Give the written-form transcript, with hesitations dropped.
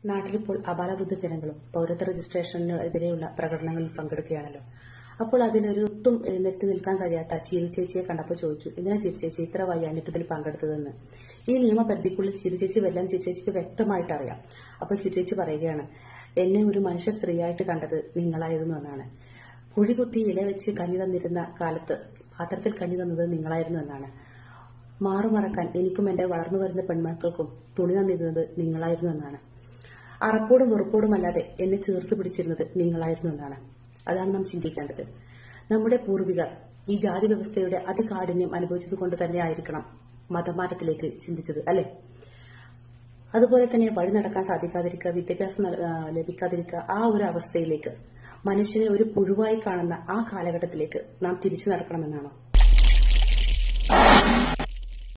നാട്ടിലിപ്പോൾ അപാലവൃദ്ധ ജനങ്ങളും പൗരത്വ രജിസ്ട്രേഷനെതിരെയുള്ള പ്രകടനങ്ങളിൽ പങ്കെടുക്കുകയാണല്ലോ. അപ്പോൾ അതിലൊട്ടും എഴുന്നേറ്റ് നിൽക്കാൻ കഴിയാത്ത ചിരു ചേച്ചിയെ കണ്ടപ്പോൾ ചോദിച്ചു, എന്തിനാ ചിരു ചേച്ചി ഇത്ര വയ്യാഞ്ഞിട്ട് ഇതിൽ പങ്കെടുത്തതെന്ന്. ഈ നിയമപരിധിക്കുള്ളിൽ ചിരു ചേച്ചി വരാൻ ചിരു ചേച്ചിക്ക് വ്യക്തമായിട്ട് അറിയാം. അപ്പോൾ ചിരു ചേച്ചി പറയുകയാണ്, എന്നെ ഒരു മനുഷ്യ സ്ത്രീയായിട്ട് കണ്ടത് നിങ്ങളായിരുന്നു എന്നാണ്. കുഴികുത്തി ഇല വെച്ച് കഞ്ഞി തന്നിരുന്ന കാലത്ത് പാത്രത്തിൽ കഞ്ഞി തന്നത് നിങ്ങളായിരുന്നു എന്നാണ്. മാറുമറക്കാൻ എനിക്കും എന്റെ വളർന്നു വരുന്ന പെൺമക്കൾക്കും തുണി തന്നിരുന്നത് നിങ്ങളായിരുന്നു എന്നാണ്. അറപ്പോടും വെറുപ്പോടുമല്ലാതെ എന്നെ ചേർത്ത് പിടിച്ചിരുന്നത് നിങ്ങളായിരുന്നു എന്നാണ്. അതാണ് നാം ചിന്തിക്കേണ്ടത്. നമ്മുടെ പൂർവികർ ഈ ജാതി വ്യവസ്ഥയുടെ അതികാഠിന്യം അനുഭവിച്ചത് കൊണ്ട് തന്നെ ആയിരിക്കണം മതമാറ്റത്തിലേക്ക് ചിന്തിച്ചത്, അല്ലെ? അതുപോലെ തന്നെ വഴി നടക്കാൻ സാധിക്കാതിരിക്കുക, വിദ്യാഭ്യാസം ലഭിക്കാതിരിക്കുക, ആ ഒരു അവസ്ഥയിലേക്ക് മനുഷ്യനെ ഒരു പുഴുവായി കാണുന്ന ആ കാലഘട്ടത്തിലേക്ക് നാം തിരിച്ചു നടക്കണമെന്നാണോ?